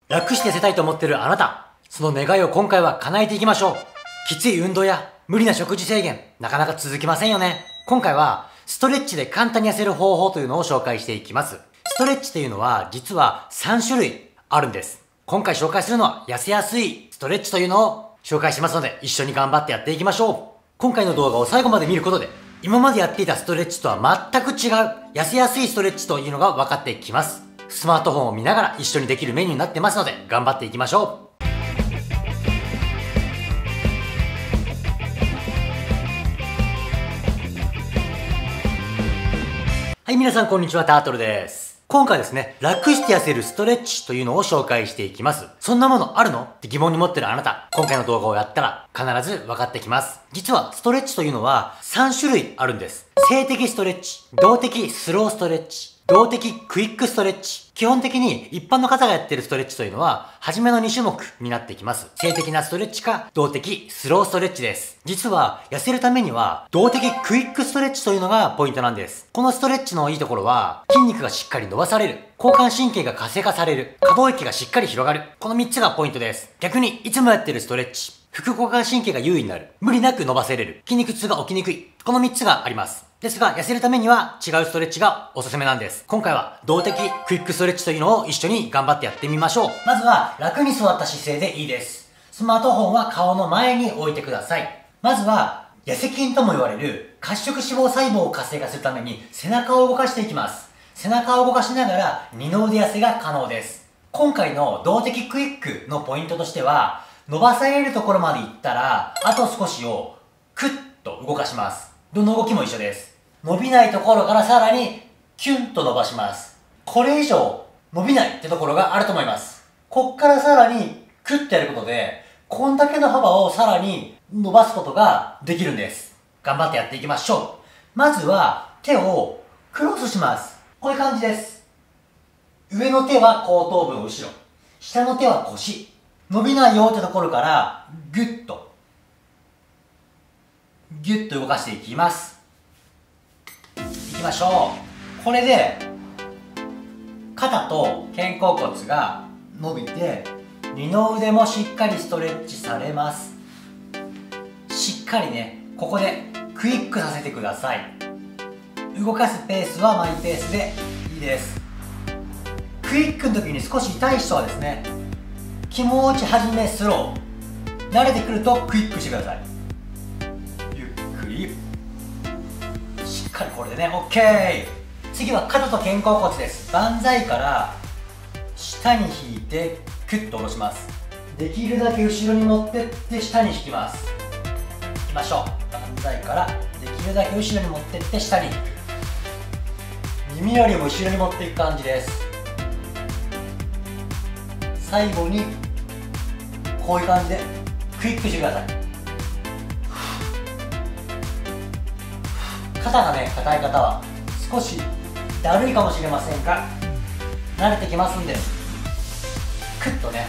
楽して痩せたいと思ってるあなた、その願いを今回は叶えていきましょう。きつい運動や無理な食事制限、なかなか続きませんよね。今回はストレッチで簡単に痩せる方法というのを紹介していきます。ストレッチというのは実は3種類あるんです。今回紹介するのは痩せやすいストレッチというのを紹介しますので、一緒に頑張ってやっていきましょう。今回の動画を最後まで見ることで、今までやっていたストレッチとは全く違う痩せやすいストレッチというのが分かってきます。スマートフォンを見ながら一緒にできるメニューになってますので、頑張っていきましょう。はい、皆さんこんにちは、タートルです。今回ですね、楽して痩せるストレッチというのを紹介していきます。そんなものあるのって疑問に持ってるあなた、今回の動画をやったら必ず分かってきます。実はストレッチというのは3種類あるんです。静的ストレッチ、動的スローストレッチ、動的クイックストレッチ。基本的に一般の方がやってるストレッチというのは、初めの2種目になってきます。静的なストレッチか、動的スローストレッチです。実は、痩せるためには、動的クイックストレッチというのがポイントなんです。このストレッチのいいところは、筋肉がしっかり伸ばされる。交感神経が活性化される。可動域がしっかり広がる。この3つがポイントです。逆に、いつもやってるストレッチ。副交感神経が優位になる。無理なく伸ばせれる。筋肉痛が起きにくい。この3つがあります。ですが、痩せるためには違うストレッチがおすすめなんです。今回は動的クイックストレッチというのを一緒に頑張ってやってみましょう。まずは楽に座った姿勢でいいです。スマートフォンは顔の前に置いてください。まずは痩せ筋とも言われる褐色脂肪細胞を活性化するために背中を動かしていきます。背中を動かしながら二の腕痩せが可能です。今回の動的クイックのポイントとしては、伸ばされるところまでいったら、あと少しをクッと動かします。どの動きも一緒です。伸びないところからさらにキュンと伸ばします。これ以上伸びないってところがあると思います。こっからさらにクッとやることで、こんだけの幅をさらに伸ばすことができるんです。頑張ってやっていきましょう。まずは手をクロスします。こういう感じです。上の手は後頭部の後ろ。下の手は腰。伸びないよってところからギュッと動かしていきます。いきましょう。これで肩と肩甲骨が伸びて二の腕もしっかりストレッチされます。しっかりね、ここでクイックさせてください。動かすペースはマイペースでいいです。クイックの時に少し痛い人はですね、気持ち始めスロー、慣れてくるとクイックしてください。ゆっくりしっかりこれでね OK。 次は肩と肩甲骨です。万歳から下に引いてクッと下ろします。できるだけ後ろに持ってって下に引きます。いきましょう。万歳からできるだけ後ろに持ってって下に引く。耳よりも後ろに持っていく感じです。最後にこういう感じでクイックしてください。肩がね硬い方は少しだるいかもしれませんが、慣れてきますんでクッとね、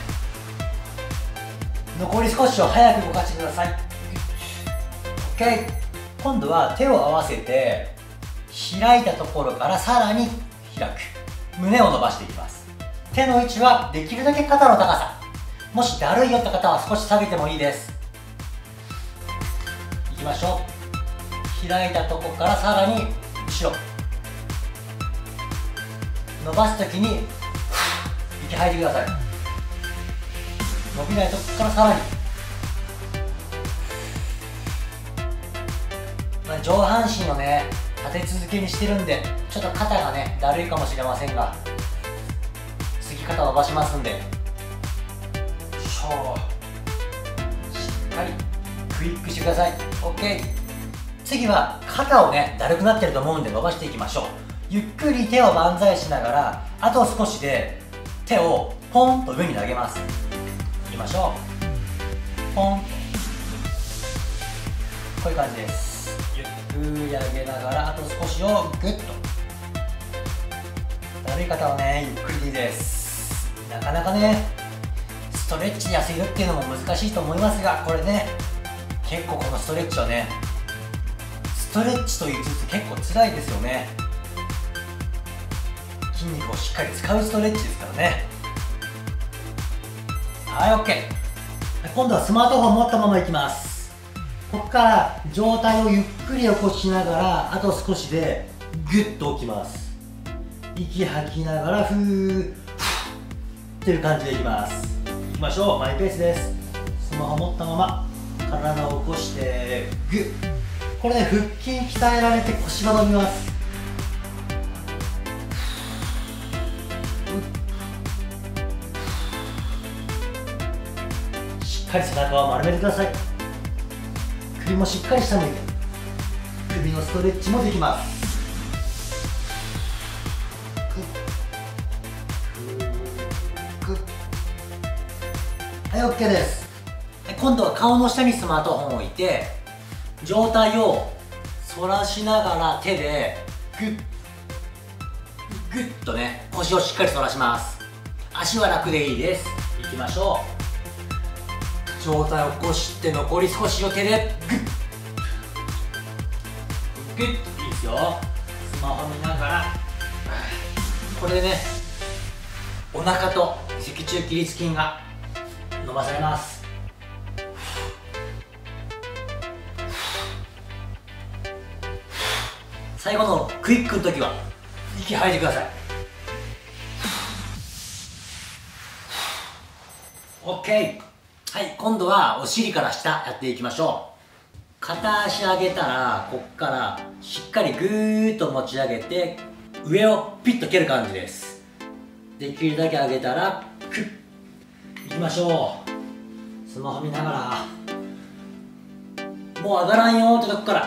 残り少しを早く動かしてください。 OK。 今度は手を合わせて開いたところからさらに開く。胸を伸ばしていきます。手の位置はできるだけ肩の高さ。もしだるいよって方は少し下げてもいいです。いきましょう。開いたとこからさらに後ろ。伸ばすときに息吐いてください。伸びないとこからさらに、上半身をね立て続けにしてるんでちょっと肩がねだるいかもしれませんが、次肩伸ばしますんで、しっかりクイックしてください。 OK。 次は肩をねだるくなってると思うんで伸ばしていきましょう。ゆっくり手を万歳しながら、あと少しで手をポンと上に投げます。いきましょう。ポンとこういう感じです。ゆっくり上げながら、あと少しをグッと。だるい方はねゆっくりでいいです。なかなかねストレッチで痩せるっていうのも難しいと思いますが、これね結構このストレッチはね、ストレッチと言いつつ結構辛いですよね。筋肉をしっかり使うストレッチですからね。 はい、OK。今度はスマートフォン持ったままいきます。ここから上体をゆっくり起こしながら、あと少しでグッと起きます。息吐きながらふーっていう感じでいきます。いきましょう。マイペースです。スマホ持ったまま体を起こしてグッ。これで腹筋鍛えられて腰が伸びます。しっかり背中を丸めてください。首もしっかり下向いて、首のストレッチもできます。はい、 OK です。今度は顔の下にスマートフォンを置いて、上体を反らしながら手でグッグッとね、腰をしっかり反らします。足は楽でいいです。いきましょう。上体を起こして残り少しを手でグッグッ、いいですよ。スマホ見ながら、これでね、お腹と脊柱起立筋が伸ばされます。最後のクイックの時は息吐いてください。 OK。 はい、今度はお尻から下やっていきましょう。片足上げたら、こっからしっかりぐーっと持ち上げて上をピッと蹴る感じです。できるだけ上げたらクッ、いきましょう。スマホ見ながら、もう上がらんよーってとこから、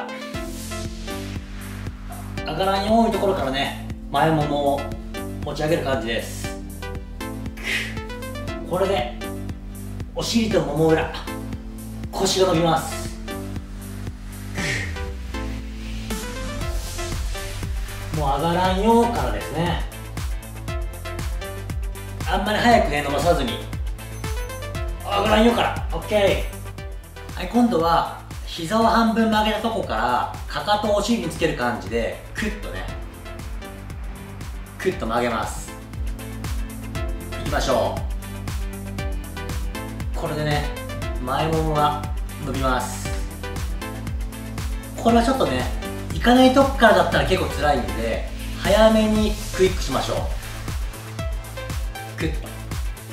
上がらんよーいところからね、前ももを持ち上げる感じです。これでお尻ともも裏、腰が伸びます。もう上がらんよーからですね。あんまり早くね伸ばさずに、上がらんよから OK。 はい、今度は膝を半分曲げたとこからかかとをお尻につける感じでクッとね、クッと曲げます。いきましょう。これでね、前ももが伸びます。これはちょっとね、いかないとこからだったら結構辛いんで、早めにクイックしましょう。クッと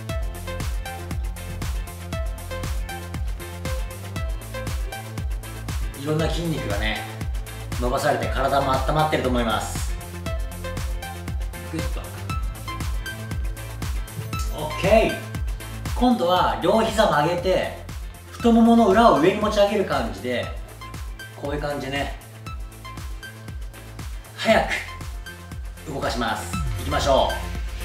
いろんな筋肉がね伸ばされて、体も温まってると思います。グッと OK。 今度は両膝曲げて太ももの裏を上に持ち上げる感じで、こういう感じでね、早く動かします。いきましょ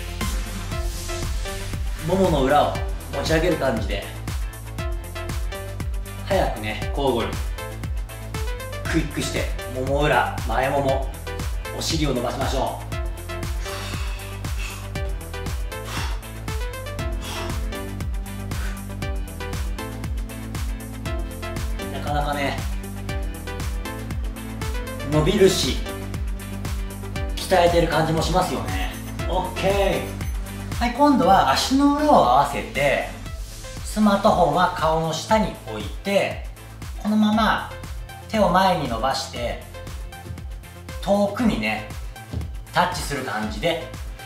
う。ももの裏を持ち上げる感じで早くね、交互にクイックして、もも裏、前もも、お尻を伸ばしましょう。なかなかね伸びるし鍛えてる感じもしますよね。 OK。 はい、今度は足の裏を合わせて、スマートフォンは顔の下に置いて、このまま手を前に伸ばして遠くにねタッチする感じで、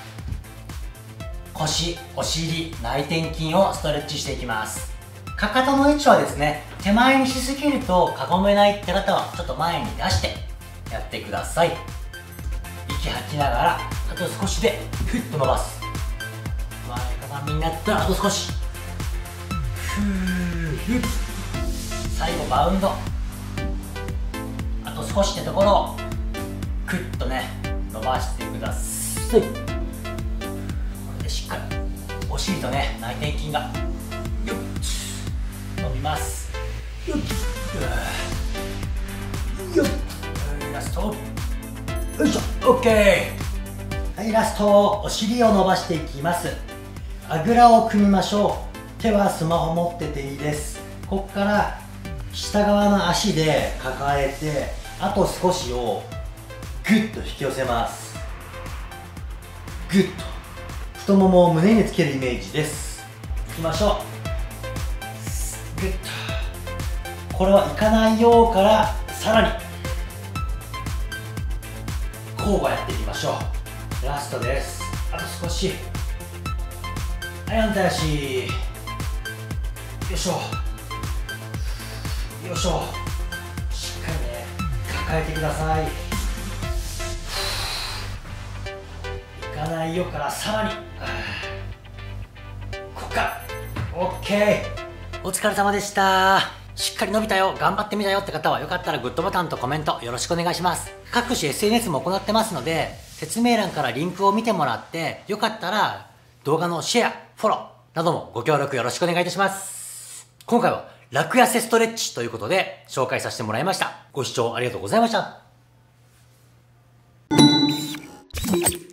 腰、お尻、内転筋をストレッチしていきます。かかとの位置はですね、手前にしすぎるとかごめないって方はちょっと前に出してやってください。息吐きながら、あと少しでふっと伸ばす。前かがみになったらあと少し、ふーふっ、最後バウンド、あと少しってところをクッとね伸ばしてください。これでしっかりお尻とね内転筋がよっ伸びます。よっよっ、ラスト、よいしょ、 OK。 はい、ラスト、お尻を伸ばしていきます。あぐらを組みましょう。手はスマホ持ってていいです。ここから下側の足で抱えて、あと少しをグッと引き寄せます。グッと太ももを胸につけるイメージです。いきましょグッと。これはいかないようからさらに交互やっていきましょう。ラストです。あと少し。はい、反対足。よいしょよいしょ。しっかりね抱えてください。いかないよからさらにこっから OK。 お疲れ様でした。しっかり伸びたよ、頑張ってみたよって方はよかったらグッドボタンとコメントよろしくお願いします。各種 SNS も行ってますので、説明欄からリンクを見てもらって、よかったら動画のシェア、フォローなどもご協力よろしくお願いいたします。今回は楽痩せストレッチということで紹介させてもらいました。ご視聴ありがとうございました。